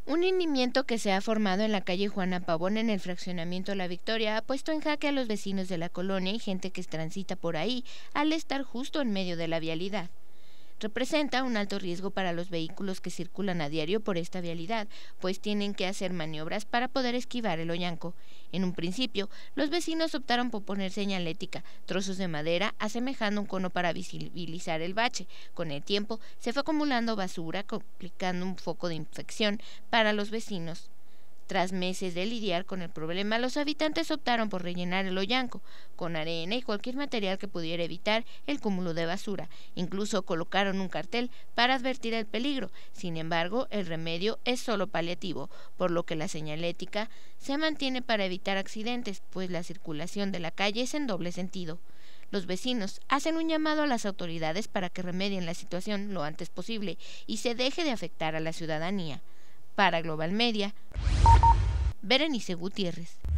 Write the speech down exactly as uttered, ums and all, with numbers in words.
Un hundimiento que se ha formado en la calle Juana Pavón en el fraccionamiento La Victoria ha puesto en jaque a los vecinos de la colonia y gente que transita por ahí al estar justo en medio de la vialidad. Representa un alto riesgo para los vehículos que circulan a diario por esta vialidad, pues tienen que hacer maniobras para poder esquivar el hoyanco. En un principio, los vecinos optaron por poner señalética, trozos de madera, asemejando un cono para visibilizar el bache. Con el tiempo, se fue acumulando basura, complicando un foco de infección para los vecinos. Tras meses de lidiar con el problema, los habitantes optaron por rellenar el hoyanco con arena y cualquier material que pudiera evitar el cúmulo de basura. Incluso colocaron un cartel para advertir el peligro. Sin embargo, el remedio es solo paliativo, por lo que la señalética se mantiene para evitar accidentes, pues la circulación de la calle es en doble sentido. Los vecinos hacen un llamado a las autoridades para que remedien la situación lo antes posible y se deje de afectar a la ciudadanía. Para Global Media, Berenice Gutiérrez.